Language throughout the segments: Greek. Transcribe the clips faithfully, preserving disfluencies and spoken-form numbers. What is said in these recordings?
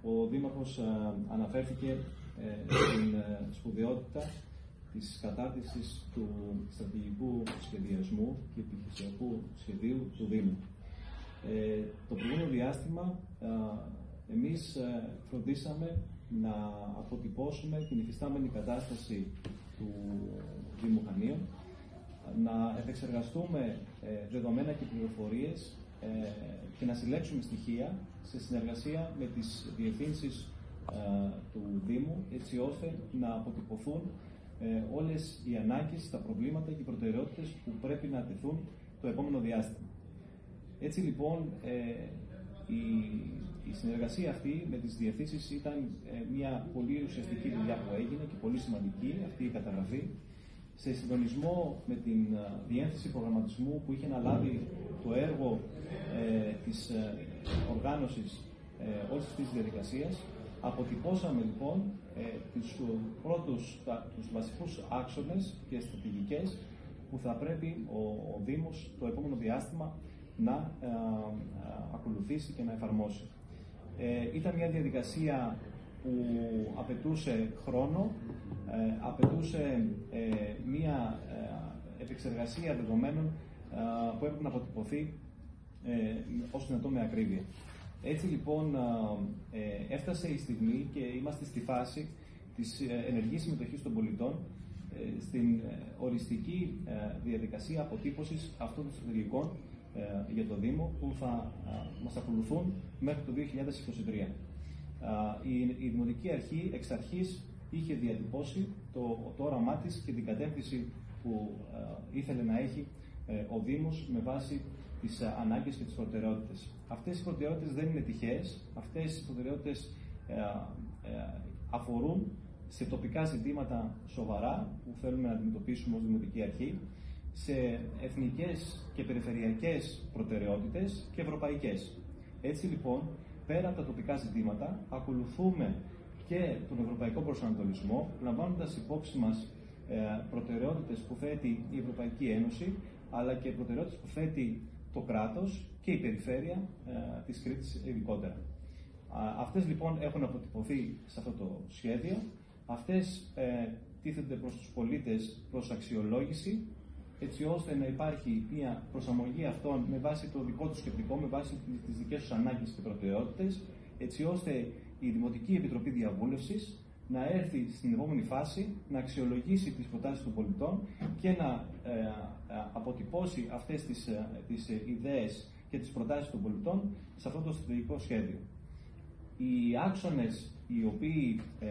Ο Δήμαρχος αναφέρθηκε στην σπουδαιότητα της κατάρτισης του στρατηγικού σχεδιασμού και επιχειρησιακού σχεδίου του Δήμου. Ε, το προηγούμενο διάστημα ε, εμείς ε, φροντίσαμε να αποτυπώσουμε την υφιστάμενη κατάσταση του Δήμου Χανίων, να επεξεργαστούμε ε, δεδομένα και πληροφορίες ε, και να συλλέξουμε στοιχεία σε συνεργασία με τις διευθύνσεις ε, του Δήμου, έτσι ώστε να αποτυπωθούν ε, όλες οι ανάγκες, τα προβλήματα και οι προτεραιότητες που πρέπει να τεθούν το επόμενο διάστημα. Έτσι λοιπόν, ε, η, η συνεργασία αυτή με τις διευθύνσεις ήταν ε, μια πολύ ουσιαστική δουλειά που έγινε και πολύ σημαντική αυτή η καταγραφή, σε συντονισμό με την διεύθυνση προγραμματισμού που είχε αναλάβει το έργο ε, της ε, οργάνωσης ε, όλης αυτής της διαδικασίας. Αποτυπώσαμε λοιπόν ε, τους πρώτους, τα, τους βασικούς άξονες και στρατηγικές που θα πρέπει ο, ο Δήμος το επόμενο διάστημα να ε, ε, ακολουθήσει και να εφαρμόσει. Ε, ήταν μια διαδικασία που απαιτούσε χρόνο, ε, απαιτούσε ε, μια ε, επεξεργασία δεδομένων ε, που έπρεπε να αποτυπωθεί ε, όσο δυνατό με ακρίβεια. Έτσι λοιπόν ε, έφτασε η στιγμή και είμαστε στη φάση της ενεργής συμμετοχής των πολιτών ε, στην ε, οριστική ε, διαδικασία αποτύπωσης αυτών των στρατηγικών ε, για το Δήμο που θα ε, μας ακολουθούν μέχρι το δύο χιλιάδες είκοσι τρία. Η, η Δημοτική Αρχή εξ αρχής είχε διατυπώσει το, το όραμά της και την κατεύθυνση που ε, ήθελε να έχει ε, ο Δήμος με βάση τις ε, ανάγκες και τις προτεραιότητες. Αυτές οι προτεραιότητες δεν είναι τυχαίες, αυτές οι προτεραιότητες ε, ε, αφορούν σε τοπικά ζητήματα σοβαρά που θέλουμε να αντιμετωπίσουμε ως Δημοτική Αρχή, σε εθνικές και περιφερειακές προτεραιότητες και ευρωπαϊκές. Έτσι λοιπόν, πέρα από τα τοπικά ζητήματα, ακολουθούμε και τον ευρωπαϊκό προσανατολισμό, λαμβάνοντας υπόψη μας ε, προτεραιότητες που θέτει η Ευρωπαϊκή Ένωση, αλλά και προτεραιότητες που θέτει το κράτος και η περιφέρεια ε, της Κρήτης ειδικότερα. Α, αυτές λοιπόν έχουν αποτυπωθεί σε αυτό το σχέδιο. Αυτές ε, τίθενται προς τους πολίτες προς αξιολόγηση, έτσι ώστε να υπάρχει μια προσαρμογή αυτών με βάση το δικό τους σκεπτικό, με βάση τις δικές τους ανάγκες και προτεραιότητες, έτσι ώστε η Δημοτική Επιτροπή Διαβούλευσης να έρθει στην επόμενη φάση, να αξιολογήσει τις προτάσεις των πολιτών και να ε, ε, αποτυπώσει αυτές τις, ε, τις ε, ιδέες και τις προτάσεις των πολιτών σε αυτό το στρατηγικό σχέδιο. Οι άξονες οι οποίοι ε,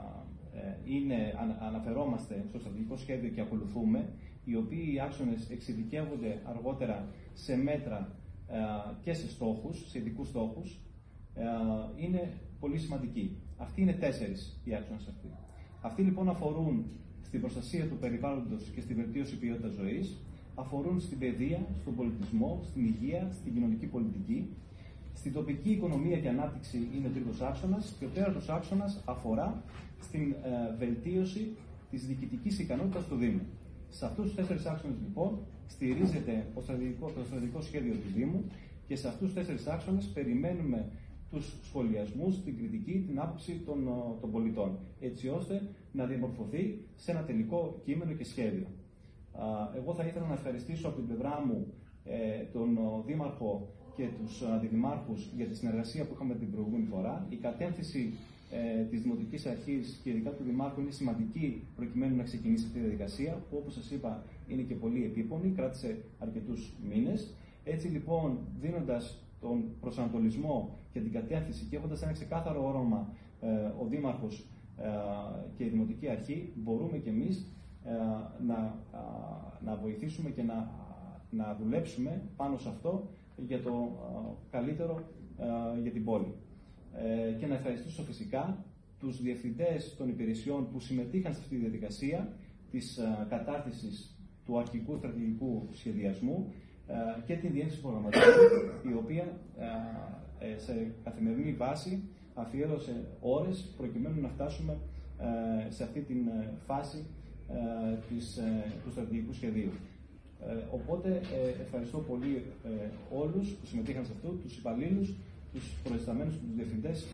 ε, είναι, ανα, αναφερόμαστε στο στρατηγικό σχέδιο και ακολουθούμε, οι οποίοι οι άξονες εξειδικεύονται αργότερα σε μέτρα ε, και σε στόχους, σε ειδικούς στόχους, ε, είναι πολύ σημαντικοί. Αυτοί είναι τέσσερις οι άξονες αυτοί. Αυτοί λοιπόν αφορούν στην προστασία του περιβάλλοντος και στη βελτίωση ποιότητας ζωής, αφορούν στην παιδεία, στον πολιτισμό, στην υγεία, στην κοινωνική πολιτική, στην τοπική οικονομία και ανάπτυξη είναι ο τρίτος άξονας και ο τέταρτος άξονας αφορά στην ε, βελτίωση της διοικητικής ικανότητας του Δήμου. Σε αυτούς τους τέσσερις άξονες λοιπόν στηρίζεται το στρατηγικό, το στρατηγικό σχέδιο του Δήμου και σε αυτούς τους τέσσερις άξονες περιμένουμε τους σχολιασμούς, την κριτική, την άποψη των, των πολιτών, έτσι ώστε να διαμορφωθεί σε ένα τελικό κείμενο και σχέδιο. Εγώ θα ήθελα να ευχαριστήσω από την πλευρά μου ε, τον Δήμαρχο και τους αντιδημάρχους για τη συνεργασία που είχαμε την προηγούμενη φορά. Η κατεύθυνση ε, της Δημοτικής Αρχής και ειδικά του Δημάρχου είναι σημαντική προκειμένου να ξεκινήσει αυτή η διαδικασία, που όπως σας είπα είναι και πολύ επίπονη, κράτησε αρκετούς μήνες. Έτσι λοιπόν, δίνοντας τον προσανατολισμό και την κατεύθυνση και έχοντας ένα ξεκάθαρο όρομα ε, ο Δήμαρχος ε, και η Δημοτική Αρχή, μπορούμε και εμείς ε, να, ε, να βοηθήσουμε και να, να δουλέψουμε πάνω σε αυτό για το ε, καλύτερο ε, για την πόλη. Ε, και να ευχαριστήσω φυσικά τους διευθυντές των υπηρεσιών που συμμετείχαν σε αυτή τη διαδικασία της ε, κατάρτισης του αρχικού στρατηγικού σχεδιασμού και την διεύθυνση προγραμματισμού, η οποία σε καθημερινή βάση αφιέρωσε ώρες προκειμένου να φτάσουμε σε αυτή την φάση του στρατηγικού σχεδίου. Οπότε ευχαριστώ πολύ όλους που συμμετείχαν σε αυτό, τους υπαλλήλους, τους προϊσταμένους και τους διευθυντές.